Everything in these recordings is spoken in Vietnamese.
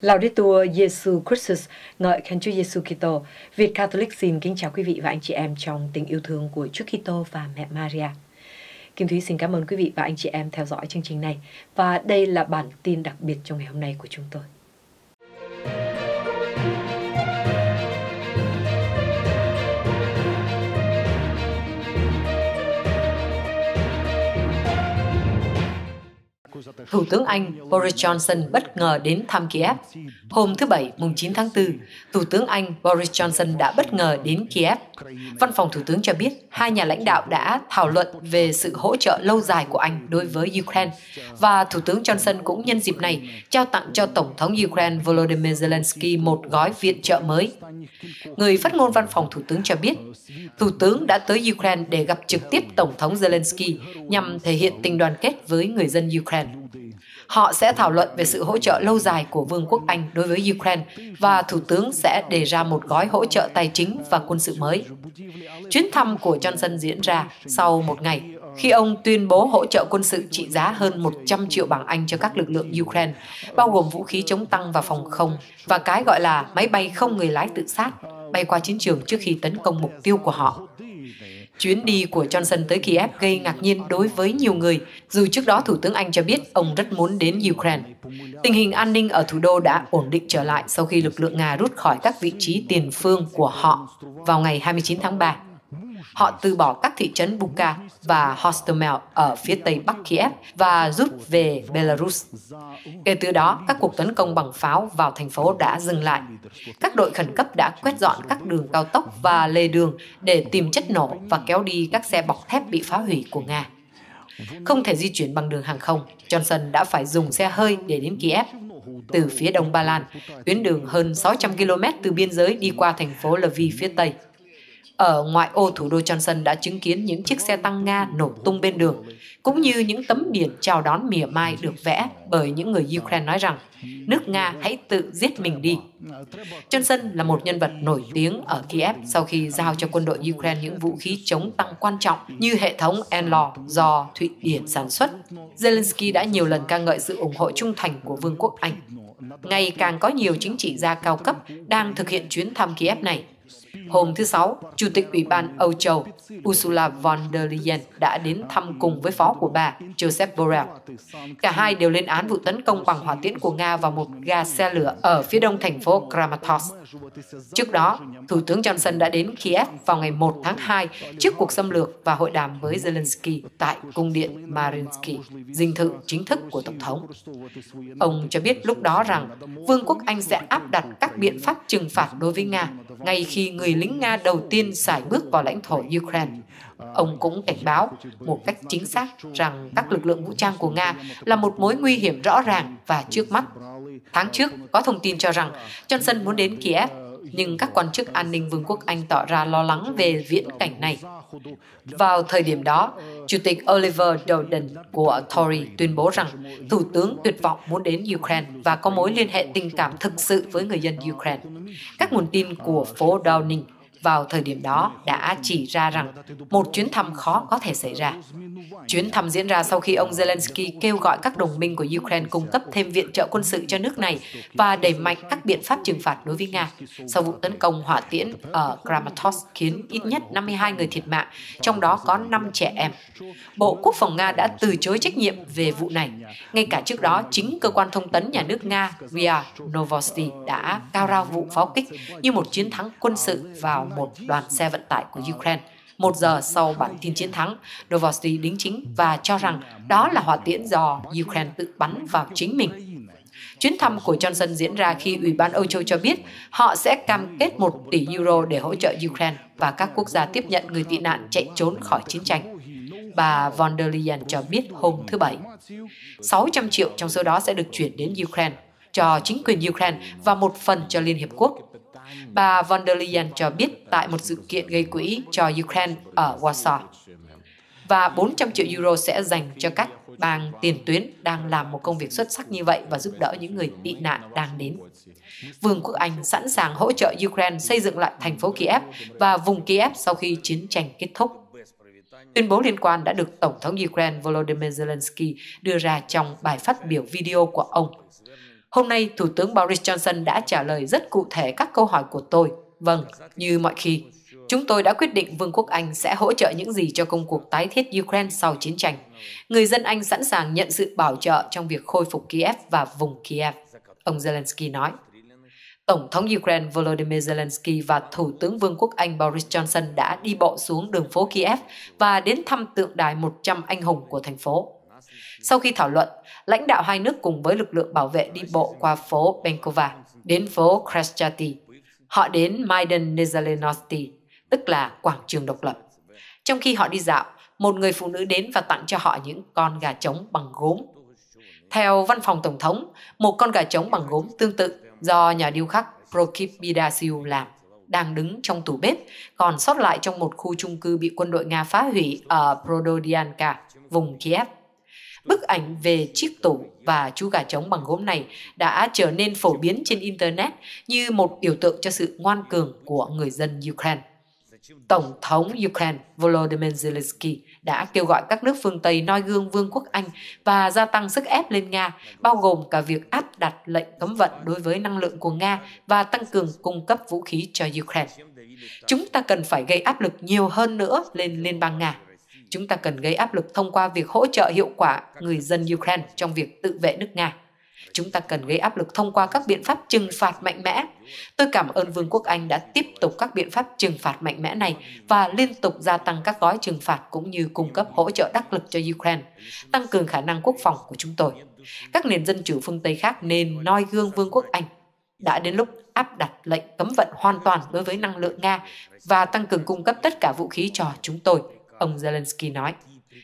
Laudetur Jesus Christus, ngợi khen Chúa Giêsu Kitô. Việt Catholic xin kính chào quý vị và anh chị em trong tình yêu thương của Chúa Kitô và mẹ Maria. Kim Thúy xin cảm ơn quý vị và anh chị em theo dõi chương trình này, và đây là bản tin đặc biệt trong ngày hôm nay của chúng tôi. Thủ tướng Anh Boris Johnson bất ngờ đến thăm Kiev. Hôm thứ Bảy, mùng 9 tháng 4, Thủ tướng Anh Boris Johnson đã bất ngờ đến Kiev. Văn phòng Thủ tướng cho biết hai nhà lãnh đạo đã thảo luận về sự hỗ trợ lâu dài của Anh đối với Ukraine, và Thủ tướng Johnson cũng nhân dịp này trao tặng cho Tổng thống Ukraine Volodymyr Zelensky một gói viện trợ mới. Người phát ngôn Văn phòng Thủ tướng cho biết, Thủ tướng đã tới Ukraine để gặp trực tiếp Tổng thống Zelensky nhằm thể hiện tình đoàn kết với người dân Ukraine. Họ sẽ thảo luận về sự hỗ trợ lâu dài của Vương quốc Anh đối với Ukraine, và Thủ tướng sẽ đề ra một gói hỗ trợ tài chính và quân sự mới. Chuyến thăm của Johnson diễn ra sau một ngày khi ông tuyên bố hỗ trợ quân sự trị giá hơn 100 triệu bảng Anh cho các lực lượng Ukraine, bao gồm vũ khí chống tăng và phòng không, và cái gọi là máy bay không người lái tự sát, bay qua chiến trường trước khi tấn công mục tiêu của họ. Chuyến đi của Johnson tới Kiev gây ngạc nhiên đối với nhiều người, dù trước đó Thủ tướng Anh cho biết ông rất muốn đến Ukraine. Tình hình an ninh ở thủ đô đã ổn định trở lại sau khi lực lượng Nga rút khỏi các vị trí tiền phương của họ vào ngày 29 tháng 3. Họ từ bỏ các thị trấn Bucha và Hostomel ở phía tây bắc Kiev và rút về Belarus. Kể từ đó, các cuộc tấn công bằng pháo vào thành phố đã dừng lại. Các đội khẩn cấp đã quét dọn các đường cao tốc và lề đường để tìm chất nổ và kéo đi các xe bọc thép bị phá hủy của Nga. Không thể di chuyển bằng đường hàng không, Johnson đã phải dùng xe hơi để đến Kiev. Từ phía đông Ba Lan, tuyến đường hơn 600 km từ biên giới đi qua thành phố Lviv phía tây. Ở ngoại ô thủ đô, Johnson đã chứng kiến những chiếc xe tăng Nga nổ tung bên đường, cũng như những tấm biển chào đón mỉa mai được vẽ bởi những người Ukraine nói rằng nước Nga hãy tự giết mình đi. Johnson là một nhân vật nổi tiếng ở Kiev sau khi giao cho quân đội Ukraine những vũ khí chống tăng quan trọng như hệ thống NLAW do Thụy Điển sản xuất. Zelensky đã nhiều lần ca ngợi sự ủng hộ trung thành của Vương quốc Anh. Ngày càng có nhiều chính trị gia cao cấp đang thực hiện chuyến thăm Kiev này. Hôm thứ Sáu, Chủ tịch Ủy ban Âu Châu Ursula von der Leyen đã đến thăm cùng với phó của bà Josep Borrell. Cả hai đều lên án vụ tấn công bằng hỏa tiễn của Nga vào một ga xe lửa ở phía đông thành phố Kramatorsk. Trước đó, Thủ tướng Johnson đã đến Kiev vào ngày 1 tháng 2 trước cuộc xâm lược và hội đàm với Zelensky tại cung điện Mariinsky, dinh thự chính thức của Tổng thống. Ông cho biết lúc đó rằng Vương quốc Anh sẽ áp đặt các biện pháp trừng phạt đối với Nga ngay khi người lính Nga đầu tiên sải bước vào lãnh thổ Ukraine. Ông cũng cảnh báo một cách chính xác rằng các lực lượng vũ trang của Nga là một mối nguy hiểm rõ ràng và trước mắt. Tháng trước, có thông tin cho rằng Johnson muốn đến Kiev, nhưng các quan chức an ninh Vương quốc Anh tỏ ra lo lắng về viễn cảnh này. Vào thời điểm đó, Chủ tịch Oliver Dowden của Tory tuyên bố rằng Thủ tướng tuyệt vọng muốn đến Ukraine và có mối liên hệ tình cảm thực sự với người dân Ukraine. Các nguồn tin của phố Downing vào thời điểm đó đã chỉ ra rằng một chuyến thăm khó có thể xảy ra. Chuyến thăm diễn ra sau khi ông Zelensky kêu gọi các đồng minh của Ukraine cung cấp thêm viện trợ quân sự cho nước này và đẩy mạnh các biện pháp trừng phạt đối với Nga sau vụ tấn công hỏa tiễn ở Kramatorsk khiến ít nhất 52 người thiệt mạng, trong đó có 5 trẻ em. Bộ Quốc phòng Nga đã từ chối trách nhiệm về vụ này. Ngay cả trước đó, chính cơ quan thông tấn nhà nước Nga RIA Novosti đã cao rao vụ pháo kích như một chiến thắng quân sự vào một đoàn xe vận tải của Ukraine. 1 giờ sau bản tin chiến thắng, Novosti đính chính và cho rằng đó là hỏa tiễn do Ukraine tự bắn vào chính mình. Chuyến thăm của Johnson diễn ra khi Ủy ban Âu Châu cho biết họ sẽ cam kết 1 tỷ euro để hỗ trợ Ukraine và các quốc gia tiếp nhận người tị nạn chạy trốn khỏi chiến tranh. Bà von der Leyen cho biết hôm thứ Bảy, 600 triệu trong số đó sẽ được chuyển đến Ukraine, cho chính quyền Ukraine và một phần cho Liên Hiệp Quốc. Bà von der Leyen cho biết tại một sự kiện gây quỹ cho Ukraine ở Warsaw. Và 400 triệu euro sẽ dành cho các bang tiền tuyến đang làm một công việc xuất sắc như vậy và giúp đỡ những người tị nạn đang đến. Vương quốc Anh sẵn sàng hỗ trợ Ukraine xây dựng lại thành phố Kiev và vùng Kiev sau khi chiến tranh kết thúc. Tuyên bố liên quan đã được Tổng thống Ukraine Volodymyr Zelensky đưa ra trong bài phát biểu video của ông. Hôm nay, Thủ tướng Boris Johnson đã trả lời rất cụ thể các câu hỏi của tôi. Vâng, như mọi khi. Chúng tôi đã quyết định Vương quốc Anh sẽ hỗ trợ những gì cho công cuộc tái thiết Ukraine sau chiến tranh. Người dân Anh sẵn sàng nhận sự bảo trợ trong việc khôi phục Kiev và vùng Kiev, ông Zelensky nói. Tổng thống Ukraine Volodymyr Zelensky và Thủ tướng Vương quốc Anh Boris Johnson đã đi bộ xuống đường phố Kiev và đến thăm tượng đài 100 anh hùng của thành phố. Sau khi thảo luận, lãnh đạo hai nước cùng với lực lượng bảo vệ đi bộ qua phố Benkova đến phố Khreshchaty. Họ đến Maidan Nezalenosti, tức là quảng trường độc lập. Trong khi họ đi dạo, một người phụ nữ đến và tặng cho họ những con gà trống bằng gốm. Theo văn phòng Tổng thống, một con gà trống bằng gốm tương tự do nhà điêu khắc Prokip Bidasiu làm đang đứng trong tủ bếp, còn sót lại trong một khu chung cư bị quân đội Nga phá hủy ở Prododianka, vùng Kiev. Bức ảnh về chiếc tủ và chú gà trống bằng gốm này đã trở nên phổ biến trên Internet như một biểu tượng cho sự ngoan cường của người dân Ukraine. Tổng thống Ukraine Volodymyr Zelensky đã kêu gọi các nước phương Tây noi gương Vương quốc Anh và gia tăng sức ép lên Nga, bao gồm cả việc áp đặt lệnh cấm vận đối với năng lượng của Nga và tăng cường cung cấp vũ khí cho Ukraine. Chúng ta cần phải gây áp lực nhiều hơn nữa lên Liên bang Nga. Chúng ta cần gây áp lực thông qua việc hỗ trợ hiệu quả người dân Ukraine trong việc tự vệ nước Nga. Chúng ta cần gây áp lực thông qua các biện pháp trừng phạt mạnh mẽ. Tôi cảm ơn Vương quốc Anh đã tiếp tục các biện pháp trừng phạt mạnh mẽ này và liên tục gia tăng các gói trừng phạt cũng như cung cấp hỗ trợ đắc lực cho Ukraine, tăng cường khả năng quốc phòng của chúng tôi. Các nền dân chủ phương Tây khác nên noi gương Vương quốc Anh. Đã đến lúc áp đặt lệnh cấm vận hoàn toàn đối với năng lượng Nga và tăng cường cung cấp tất cả vũ khí cho chúng tôi, ông Zelensky nói.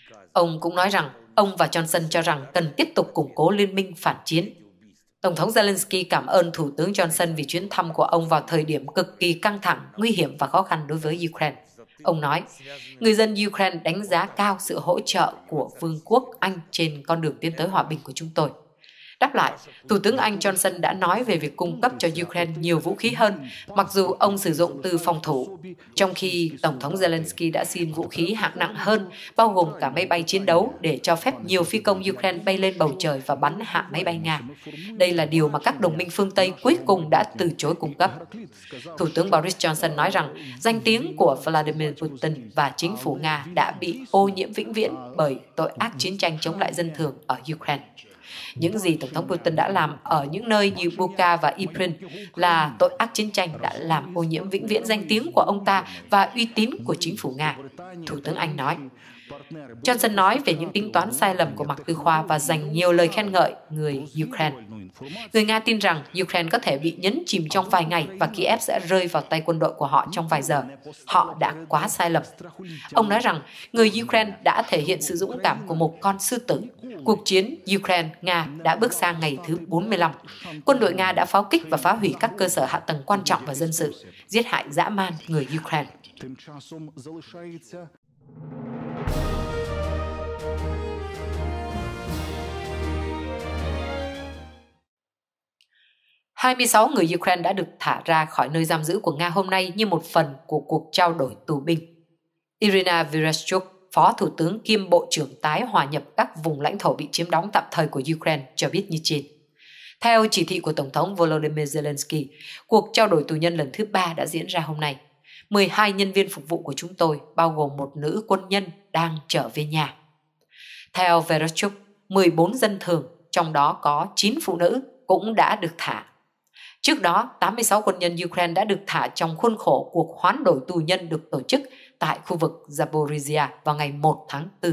Ông cũng nói rằng ông và Johnson cho rằng cần tiếp tục củng cố liên minh phản chiến. Tổng thống Zelensky cảm ơn Thủ tướng Johnson vì chuyến thăm của ông vào thời điểm cực kỳ căng thẳng, nguy hiểm và khó khăn đối với Ukraine. Ông nói, người dân Ukraine đánh giá cao sự hỗ trợ của Vương quốc Anh trên con đường tiến tới hòa bình của chúng tôi. Đáp lại, Thủ tướng Anh Johnson đã nói về việc cung cấp cho Ukraine nhiều vũ khí hơn, mặc dù ông sử dụng từ phòng thủ, trong khi Tổng thống Zelensky đã xin vũ khí hạng nặng hơn, bao gồm cả máy bay chiến đấu để cho phép nhiều phi công Ukraine bay lên bầu trời và bắn hạ máy bay Nga. Đây là điều mà các đồng minh phương Tây cuối cùng đã từ chối cung cấp. Thủ tướng Boris Johnson nói rằng danh tiếng của Vladimir Putin và chính phủ Nga đã bị ô nhiễm vĩnh viễn bởi tội ác chiến tranh chống lại dân thường ở Ukraine. Những gì Tổng thống Putin đã làm ở những nơi như Bucha và Irpin là tội ác chiến tranh đã làm ô nhiễm vĩnh viễn danh tiếng của ông ta và uy tín của chính phủ Nga, Thủ tướng Anh nói. Johnson nói về những tính toán sai lầm của Mạc Tư Khoa và dành nhiều lời khen ngợi người Ukraine. Người Nga tin rằng Ukraine có thể bị nhấn chìm trong vài ngày và Kiev sẽ rơi vào tay quân đội của họ trong vài giờ. Họ đã quá sai lầm. Ông nói rằng người Ukraine đã thể hiện sự dũng cảm của một con sư tử. Cuộc chiến Ukraine-Nga đã bước sang ngày thứ 45. Quân đội Nga đã pháo kích và phá hủy các cơ sở hạ tầng quan trọng và dân sự, giết hại dã man người Ukraine. 26 người Ukraine đã được thả ra khỏi nơi giam giữ của Nga hôm nay như một phần của cuộc trao đổi tù binh. Irina Vereshchuk, Phó Thủ tướng kiêm Bộ trưởng tái hòa nhập các vùng lãnh thổ bị chiếm đóng tạm thời của Ukraine cho biết như trên. Theo chỉ thị của Tổng thống Volodymyr Zelensky, cuộc trao đổi tù nhân lần thứ 3 đã diễn ra hôm nay. 12 nhân viên phục vụ của chúng tôi, bao gồm một nữ quân nhân, đang trở về nhà. Theo Vereshchuk, 14 dân thường, trong đó có 9 phụ nữ, cũng đã được thả. Trước đó, 86 quân nhân Ukraine đã được thả trong khuôn khổ cuộc hoán đổi tù nhân được tổ chức tại khu vực Zaporizhia vào ngày 1 tháng 4.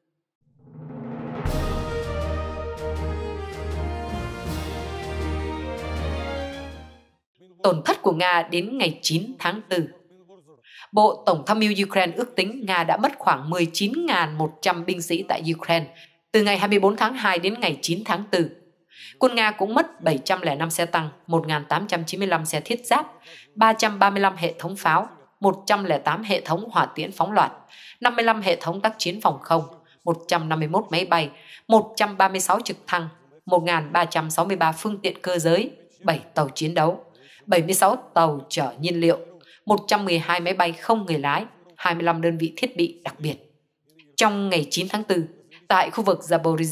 Tổn thất của Nga đến ngày 9 tháng 4. Bộ Tổng tham mưu Ukraine ước tính Nga đã mất khoảng 19.100 binh sĩ tại Ukraine từ ngày 24 tháng 2 đến ngày 9 tháng 4. Quân Nga cũng mất 705 xe tăng, 1.895 xe thiết giáp, 335 hệ thống pháo, 108 hệ thống hỏa tiễn phóng loạt, 55 hệ thống tác chiến phòng không, 151 máy bay, 136 trực thăng, 1.363 phương tiện cơ giới, 7 tàu chiến đấu, 76 tàu chở nhiên liệu, 112 máy bay không người lái, 25 đơn vị thiết bị đặc biệt. Trong ngày 9 tháng 4, tại khu vực Zaporizhia,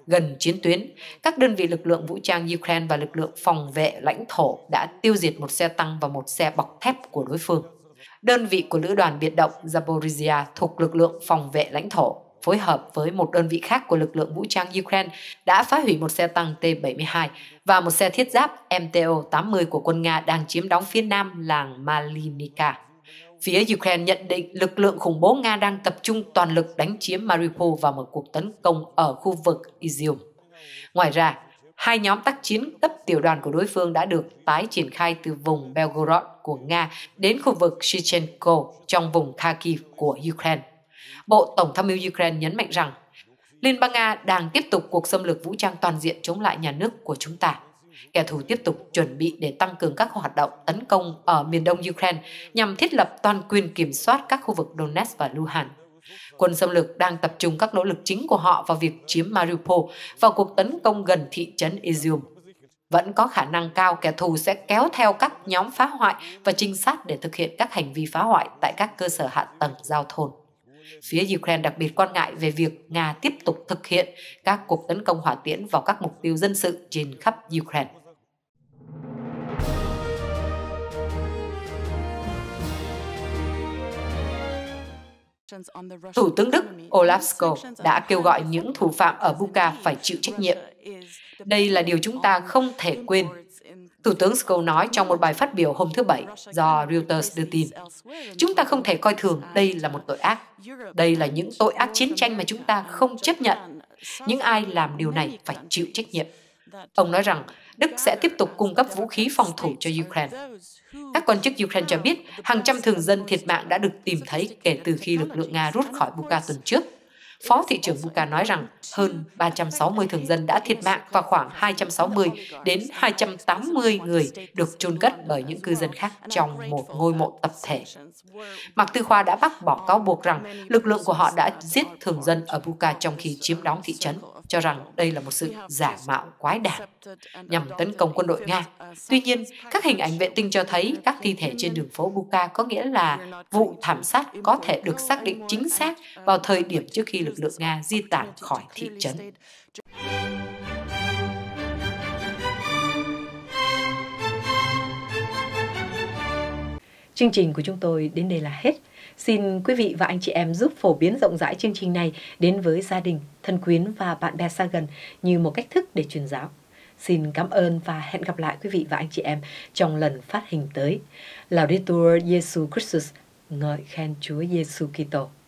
gần chiến tuyến, các đơn vị lực lượng vũ trang Ukraine và lực lượng phòng vệ lãnh thổ đã tiêu diệt một xe tăng và một xe bọc thép của đối phương. Đơn vị của Lữ đoàn biệt động Zaporizhia thuộc lực lượng phòng vệ lãnh thổ phối hợp với một đơn vị khác của lực lượng vũ trang Ukraine đã phá hủy một xe tăng T-72 và một xe thiết giáp MTO-80 của quân Nga đang chiếm đóng phía nam làng Malinivka. Phía Ukraine nhận định lực lượng khủng bố Nga đang tập trung toàn lực đánh chiếm Mariupol và một cuộc tấn công ở khu vực Izium. Ngoài ra, hai nhóm tác chiến cấp tiểu đoàn của đối phương đã được tái triển khai từ vùng Belgorod của Nga đến khu vực Shichenko trong vùng Kharkiv của Ukraine. Bộ Tổng tham mưu Ukraine nhấn mạnh rằng Liên bang Nga đang tiếp tục cuộc xâm lược vũ trang toàn diện chống lại nhà nước của chúng ta. Kẻ thù tiếp tục chuẩn bị để tăng cường các hoạt động tấn công ở miền đông Ukraine nhằm thiết lập toàn quyền kiểm soát các khu vực Donetsk và Luhansk. Quân xâm lược đang tập trung các nỗ lực chính của họ vào việc chiếm Mariupol và cuộc tấn công gần thị trấn Izium. Vẫn có khả năng cao kẻ thù sẽ kéo theo các nhóm phá hoại và trinh sát để thực hiện các hành vi phá hoại tại các cơ sở hạ tầng giao thông. Phía Ukraine đặc biệt quan ngại về việc Nga tiếp tục thực hiện các cuộc tấn công hỏa tiễn vào các mục tiêu dân sự trên khắp Ukraine. Thủ tướng Đức Olaf Scholz đã kêu gọi những thủ phạm ở Bucha phải chịu trách nhiệm. Đây là điều chúng ta không thể quên. Thủ tướng Scholz nói trong một bài phát biểu hôm thứ Bảy do Reuters đưa tin. Chúng ta không thể coi thường đây là một tội ác. Đây là những tội ác chiến tranh mà chúng ta không chấp nhận. Những ai làm điều này phải chịu trách nhiệm. Ông nói rằng Đức sẽ tiếp tục cung cấp vũ khí phòng thủ cho Ukraine. Các quan chức Ukraine cho biết hàng trăm thường dân thiệt mạng đã được tìm thấy kể từ khi lực lượng Nga rút khỏi Bucha tuần trước. Phó thị trưởng Bucha nói rằng hơn 360 thường dân đã thiệt mạng và khoảng 260 đến 280 người được chôn cất bởi những cư dân khác trong một ngôi mộ tập thể. Mạc Tư Khoa đã bác bỏ cáo buộc rằng lực lượng của họ đã giết thường dân ở Bucha trong khi chiếm đóng thị trấn, cho rằng đây là một sự giả mạo quái đản nhằm tấn công quân đội Nga. Tuy nhiên, các hình ảnh vệ tinh cho thấy các thi thể trên đường phố Bucha, có nghĩa là vụ thảm sát có thể được xác định chính xác vào thời điểm trước khi lực lượng Nga di tản khỏi thị trấn. Chương trình của chúng tôi đến đây là hết. Xin quý vị và anh chị em giúp phổ biến rộng rãi chương trình này đến với gia đình, thân quyến và bạn bè xa gần như một cách thức để truyền giáo. Xin cảm ơn và hẹn gặp lại quý vị và anh chị em trong lần phát hình tới. Laudetur Jesu Christus, ngợi khen Chúa Giêsu Kitô.